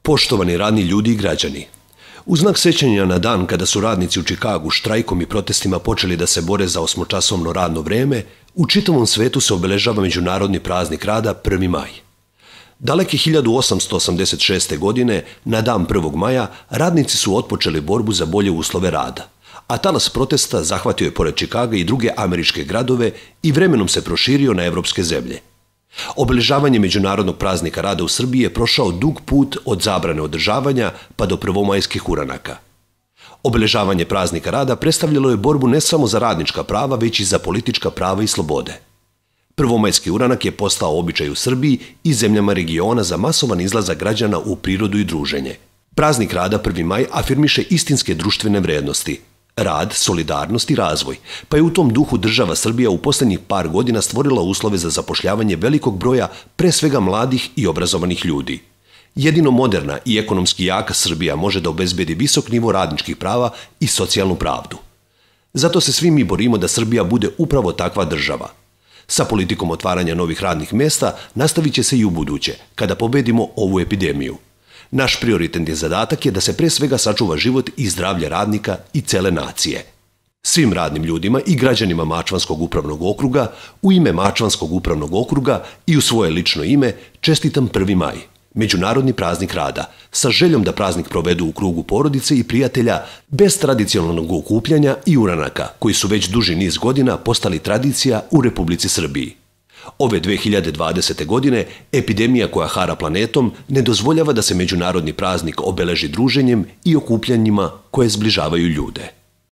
Poštovani radni ljudi i građani, u znak sećanja na dan kada su radnici u Čikagu štrajkom i protestima počeli da se bore za 8-časovno radno vreme, u čitavom svetu se obeležava Međunarodni praznik rada 1. maj. Daleke 1886. godine, na dan 1. maja, radnici su otpočeli borbu za bolje uslove rada, a talas protesta zahvatio je pored Čikaga i druge američke gradove i vremenom se proširio na evropske zemlje. Obeležavanje Međunarodnog praznika rada u Srbiji je prošao dug put od zabrane održavanja pa do prvomajskih uranaka. Obeležavanje praznika rada predstavljalo je borbu ne samo za radnička prava, već i za politička prava i slobode. Prvomajski uranak je postao običaj u Srbiji i zemljama regiona za masovan izlazak građana u prirodu i druženje. Praznik rada 1. maj afirmiše istinske društvene vrednosti, rad, solidarnost i razvoj, pa je u tom duhu država Srbija u poslednjih par godina stvorila uslove za zapošljavanje velikog broja, pre svega mladih i obrazovanih ljudi. Jedino moderna i ekonomski jaka Srbija može da obezbedi visok nivo radničkih prava i socijalnu pravdu. Zato se svi mi borimo da Srbija bude upravo takva država. Sa politikom otvaranja novih radnih mesta nastavit će se i u buduće, kada pobedimo ovu epidemiju. Naš prioritetni zadatak je da se pre svega sačuva život i zdravlje radnika i cele nacije. Svim radnim ljudima i građanima Mačvanskog upravnog okruga, u ime Mačvanskog upravnog okruga i u svoje lično ime čestitam 1. maj, Međunarodni praznik rada, sa željom da praznik provedu u krugu porodice i prijatelja bez tradicionalnog okupljanja i uranaka, koji su već duži niz godina postali tradicija u Republici Srbiji. Ove 2020. godine epidemija koja hara planetom ne dozvoljava da se međunarodni praznik obeleži druženjem i okupljanjima koje zbližavaju ljude.